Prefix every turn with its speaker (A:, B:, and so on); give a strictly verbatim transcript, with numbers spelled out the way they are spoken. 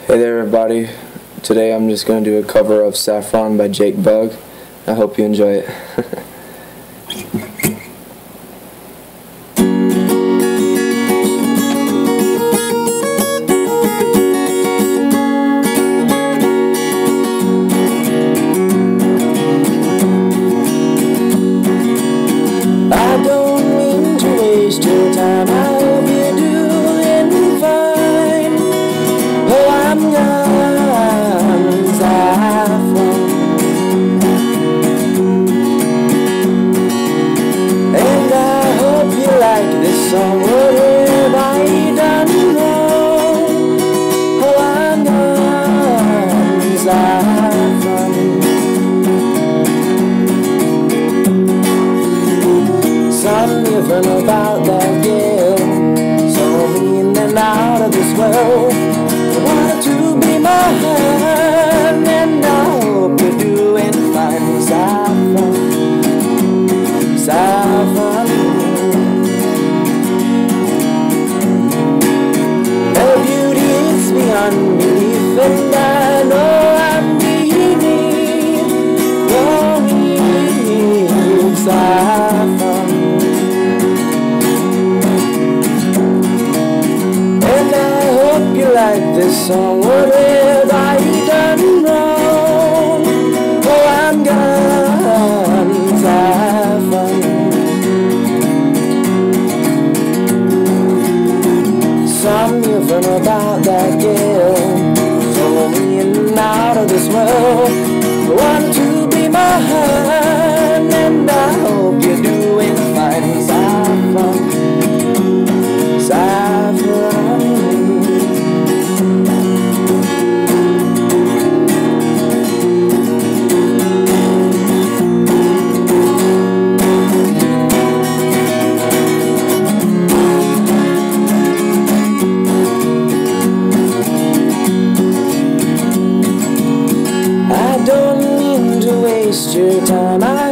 A: Hey there everybody, today I'm just going to do a cover of Saffron by Jake Bugg. I hope you enjoy it.
B: I don't mean to waste your time, I hope you're doing fine. Oh, I'm young Saffron, and I hope you like this song. What have I done wrong? Oh, I'm young Saffron. Something about that girl, so mean and out of this world. I want to be mine, and I hope you're doing fine. Saffron, Saffron. Her beauty is beyond belief, and I know I'm beneath your need, Saffron. Like this song, what have I done wrong? Oh, I'm gone, Saffron. Something about that girl, so mean out of this world. I want to be mine, and I hope you're doing fine. Saffron, Saffron. I don't mean to waste your time. I